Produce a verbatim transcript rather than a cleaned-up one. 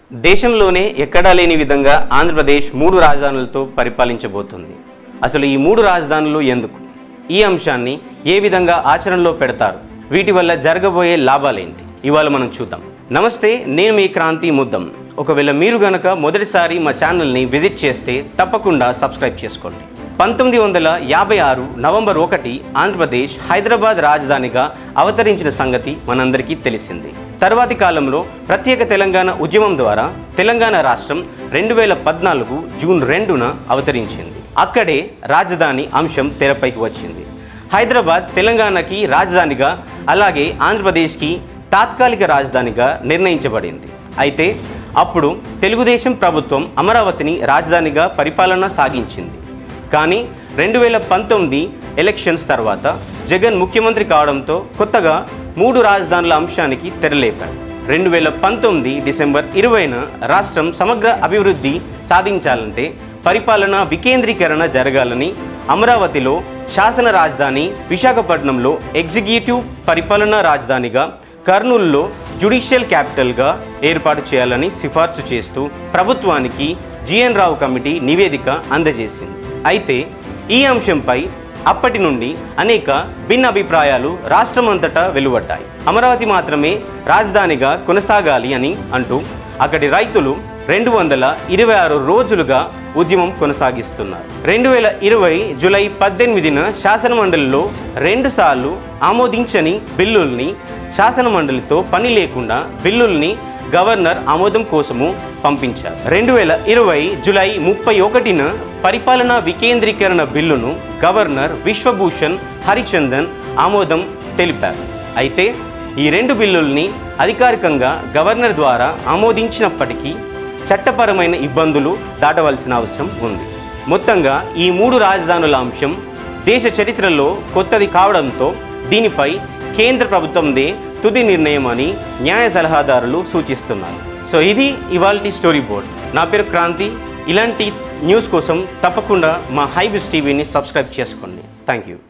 దేశంలోనే ఎక్కడా లేని విధంగా ఆంధ్రప్రదేశ్ మూడు రాజధానులతో పరిపాలించబోతుంది. అసలు ఈ మూడు రాజధానులు ఎందుకు, ఈ అంశాన్ని ఏ విధంగా ఆచరణలో పెడతారు, వీటి వల్ల జరగబోయే లాభాలేంటి ఇవాళ మనం చూద్దాం. నమస్తే, నేను మీ క్రాంతి ముద్దం. ఒకవేళ మీరు గనక మొదటిసారి మా ఛానల్ని విజిట్ చేస్తే తప్పకుండా సబ్స్క్రైబ్ చేసుకోండి. పంతొమ్మిది వందల యాభై ఆరు నవంబర్ ఒకటి ఆంధ్రప్రదేశ్ హైదరాబాద్ రాజధానిగా అవతరించిన సంగతి మనందరికీ తెలిసింది. తర్వాతి కాలంలో ప్రత్యేక తెలంగాణ ఉద్యమం ద్వారా తెలంగాణ రాష్ట్రం రెండు వేల పద్నాలుగు జూన్ రెండున అవతరించింది. అక్కడే రాజధాని అంశం తెరపైకి వచ్చింది. హైదరాబాద్ తెలంగాణకి రాజధానిగా, అలాగే ఆంధ్రప్రదేశ్కి తాత్కాలిక రాజధానిగా నిర్ణయించబడింది. అయితే అప్పుడు తెలుగుదేశం ప్రభుత్వం అమరావతిని రాజధానిగా పరిపాలన సాగించింది. కానీ రెండు వేల పంతొమ్మిది ఎలక్షన్స్ తర్వాత జగన్ ముఖ్యమంత్రి కావడంతో కొత్తగా మూడు రాజధానుల అంశానికి తెరలేపారు. రెండు వేల పంతొమ్మిది డిసెంబర్ ఇరవైన రాష్ట్రం సమగ్ర అభివృద్ధి సాధించాలంటే పరిపాలన వికేంద్రీకరణ జరగాలని అమరావతిలో శాసన రాజధాని, విశాఖపట్నంలో ఎగ్జిక్యూటివ్ పరిపాలనా రాజధానిగా, కర్నూలులో జ్యుడిషియల్ క్యాపిటల్గా ఏర్పాటు చేయాలని సిఫార్సు చేస్తూ ప్రభుత్వానికి జిఎన్ రావు కమిటీ నివేదిక అందజేసింది. అయితే ఈ అంశంపై అప్పటి నుండి అనేక భిన్న అభిప్రాయాలు రాష్ట్రమంతటా వెలువడ్డాయి. అమరావతి మాత్రమే రాజధానిగా కొనసాగాలి అని అంటూ అక్కడి రైతులు రెండు వందల ఇరవై ఆరు రోజులుగా ఉద్యమం కొనసాగిస్తున్నారు. రెండు వేల ఇరవై జూలై పద్దెనిమిదిన శాసనమండలిలో రెండుసార్లు ఆమోదించని బిల్లుల్ని శాసనమండలితో పని లేకుండా బిల్లుల్ని గవర్నర్ ఆమోదం కోసము పంపించారు. రెండు వేల ఇరవై జూలై ముప్పై ఒకటిన పరిపాలనా వికేంద్రీకరణ బిల్లును గవర్నర్ విశ్వభూషణ్ హరిచందన్ ఆమోదం తెలిపారు. అయితే ఈ రెండు బిల్లుల్ని అధికారికంగా గవర్నర్ ద్వారా ఆమోదించినప్పటికీ చట్టపరమైన ఇబ్బందులు దాటవలసిన అవసరం ఉంది. మొత్తంగా ఈ మూడు రాజధానుల అంశం దేశ చరిత్రలో కొత్తది కావడంతో దీనిపై కేంద్ర ప్రభుత్వందే తుది నిర్ణయం అని న్యాయ సలహాదారులు సూచిస్తున్నారు. సో ఇది ఇవాల్టి స్టోరీ బోర్డ్. నా పేరు క్రాంతి. ఇలాంటి న్యూస్ కోసం తప్పకుండా మా హైబిస్ టీవీని సబ్స్క్రైబ్ చేసుకోండి. Thank you.